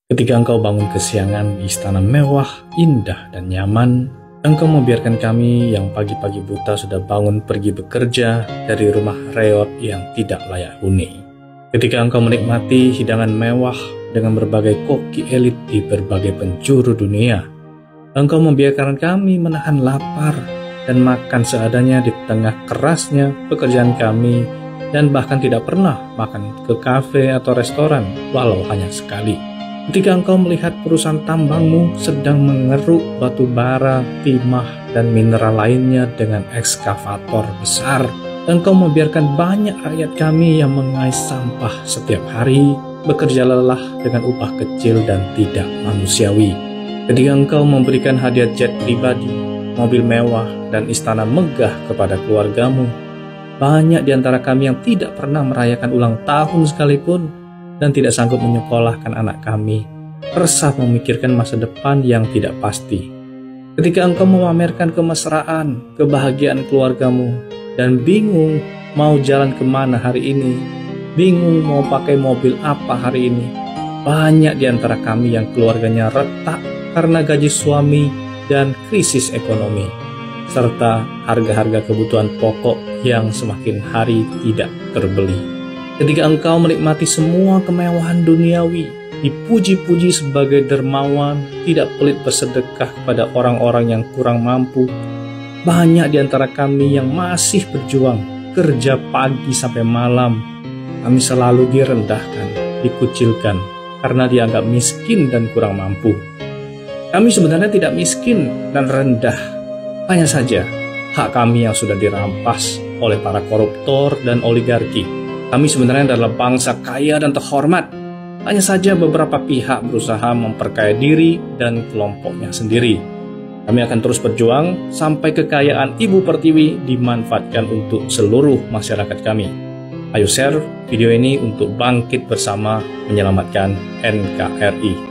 Ketika engkau bangun kesiangan di istana mewah, indah, dan nyaman, engkau membiarkan kami yang pagi-pagi buta sudah bangun pergi bekerja dari rumah reot yang tidak layak huni. Ketika engkau menikmati hidangan mewah dengan berbagai koki elit di berbagai penjuru dunia, engkau membiarkan kami menahan lapar dan makan seadanya di tengah kerasnya pekerjaan kami, dan bahkan tidak pernah makan ke kafe atau restoran walau hanya sekali. Ketika engkau melihat perusahaan tambangmu sedang mengeruk batu bara, timah, dan mineral lainnya dengan ekskavator besar, engkau membiarkan banyak rakyat kami yang mengais sampah setiap hari bekerja lelah dengan upah kecil dan tidak manusiawi. Ketika engkau memberikan hadiah jet pribadi, mobil mewah, dan istana megah kepada keluargamu, banyak di antara kami yang tidak pernah merayakan ulang tahun sekalipun dan tidak sanggup menyekolahkan anak kami, resah memikirkan masa depan yang tidak pasti. Ketika engkau memamerkan kemesraan, kebahagiaan keluargamu, dan bingung mau jalan kemana hari ini, bingung mau pakai mobil apa hari ini, banyak di antara kami yang keluarganya retak karena gaji suami dan krisis ekonomi, serta harga-harga kebutuhan pokok yang semakin hari tidak terbeli. Ketika engkau menikmati semua kemewahan duniawi, dipuji-puji sebagai dermawan, tidak pelit bersedekah kepada orang-orang yang kurang mampu, banyak di antara kami yang masih berjuang, kerja pagi sampai malam. Kami selalu direndahkan, dikucilkan, karena dianggap miskin dan kurang mampu. Kami sebenarnya tidak miskin dan rendah, hanya saja hak kami yang sudah dirampas oleh para koruptor dan oligarki. Kami sebenarnya adalah bangsa kaya dan terhormat, hanya saja beberapa pihak berusaha memperkaya diri dan kelompoknya sendiri. Kami akan terus berjuang sampai kekayaan Ibu Pertiwi dimanfaatkan untuk seluruh masyarakat kami. Ayo share video ini untuk bangkit bersama menyelamatkan NKRI.